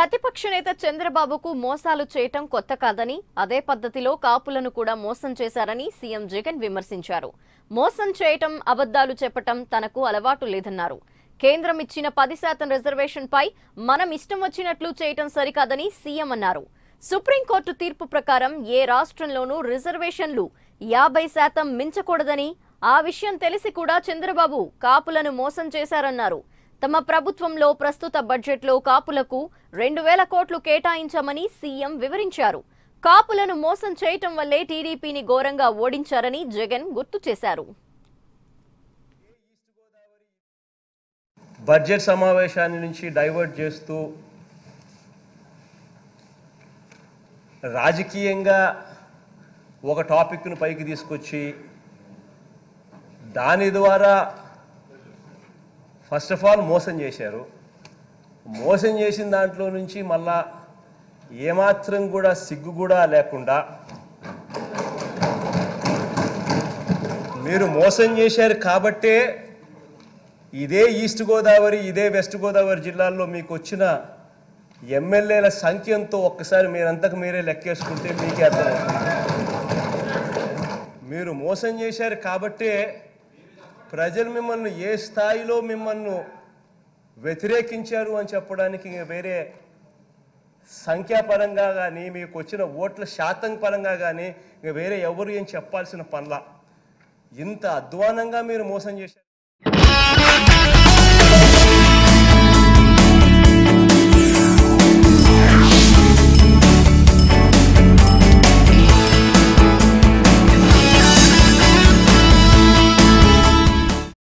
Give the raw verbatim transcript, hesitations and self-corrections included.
ప్రతిపక్ష నేత చంద్రబాబుకు మోసాలు చేయటం కొత్త కాదని, అదే పద్ధతిలో కాపులను కూడా మోసం చేశారని సీఎం జగన్ విమర్శించారు. మోసం చేయటం, అబద్దాలు చెప్పటం తనకు అలవాటు లేదన్నారు. కేంద్రం ఇచ్చిన పది శాతం రిజర్వేషన్ పై మనం ఇష్టం వచ్చినట్లు చేయటం సరికాదని సీఎం అన్నారు. సుప్రీంకోర్టు తీర్పు ప్రకారం ఏ రాష్ట్రంలోనూ రిజర్వేషన్లు యాభై శాతం మించకూడదని, ఆ విషయం తెలిసి కూడా చంద్రబాబు కాపులను మోసం చేశారన్నారు. తమ ప్రభుత్వంలో ప్రస్తుత బడ్జెట్లో కాపులకు రెండు వేల కోట్లు కేటాయించామని సీఎం వివరించారు. కాపులను మోసం చేయటం వల్లే టీడీపీని ఘోరంగా ఓడించారని జగన్ గుర్తు చేశారు. బడ్జెట్ సమావేశాన్ని నుంచి డైవర్ట్ చేస్తూ రాజకీయంగా ఒక టాపిక్ను పైకి తీసుకొచ్చి దాని ద్వారా ఫస్ట్ ఆఫ్ ఆల్ మోసం చేశారు. మోసం చేసిన దాంట్లో నుంచి మళ్ళా ఏమాత్రం కూడా సిగ్గు కూడా లేకుండా మీరు మోసం చేశారు కాబట్టే ఇదే ఈస్ట్ గోదావరి, ఇదే వెస్ట్ గోదావరి జిల్లాల్లో మీకు వచ్చిన ఎమ్మెల్యేల సంఖ్యంతో ఒక్కసారి మీరంతకు మీరే లెక్కేసుకుంటే మీకే అర్థమవుతుంది. మీరు మోసం చేశారు కాబట్టే ప్రజలు మిమ్మల్ని ఏ స్థాయిలో మిమ్మల్ని వ్యతిరేకించారు అని చెప్పడానికి వేరే సంఖ్యాపరంగా కానీ, మీకు వచ్చిన ఓట్ల శాతం పరంగా కానీ వేరే ఎవరు ఏం చెప్పాల్సిన పనుల. ఇంత అధ్వానంగా మీరు మోసం చేశారు.